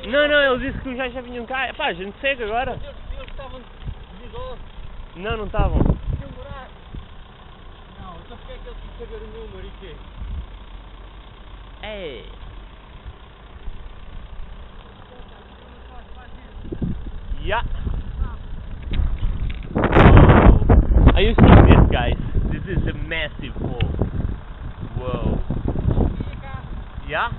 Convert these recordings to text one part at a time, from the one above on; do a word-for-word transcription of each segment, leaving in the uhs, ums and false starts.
Não, não, ele disse que os gajos já vinham cá. Pá, a gente segue agora. Eles estavam desligados. Não, não estavam. Tinham buraco. Não, então porque é que ele tinha que saber o número e quê? Ei. Yeah. Oh. Are you seeing this, guys? This is a massive hole. Whoa. Yeah?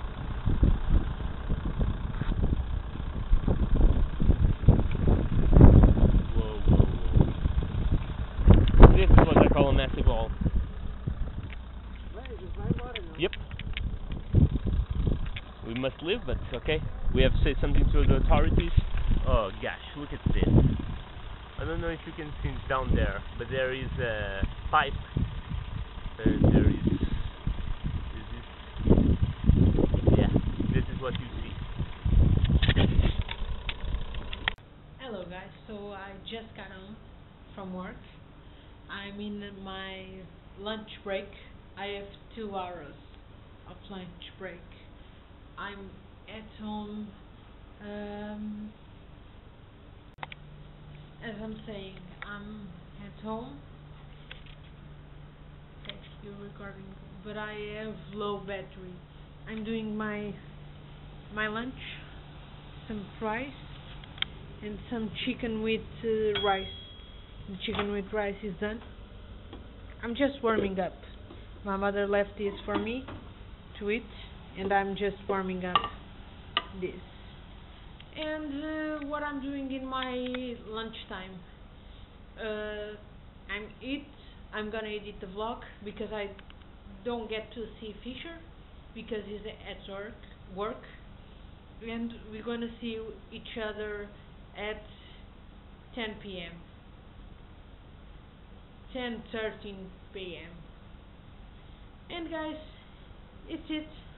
Whoa, whoa, whoa. This is what I call a massive hole. Yep. We must leave, but okay. We have to say something to the authorities. Oh gosh, look at this. I don't know if you can see it down there, but there is a pipe. And there is, this is, yeah, this is what you see. Hello guys, so I just got home from work. I'm in my lunch break. I have two hours of lunch break. I'm at home. Um, as I'm saying, I'm at home. Okay, you're recording, but I have low battery. I'm doing my my lunch, some fries and some chicken with uh, rice. The chicken with rice is done. I'm just warming up. My mother left this for me to eat, and I'm just warming up this. And uh, what I'm doing in my lunchtime, uh, I'm eat. I'm gonna edit the vlog because I don't get to see Fisher because he's at work. Work, and we're gonna see each other at ten p m ten thirteen p m And guys, it's it.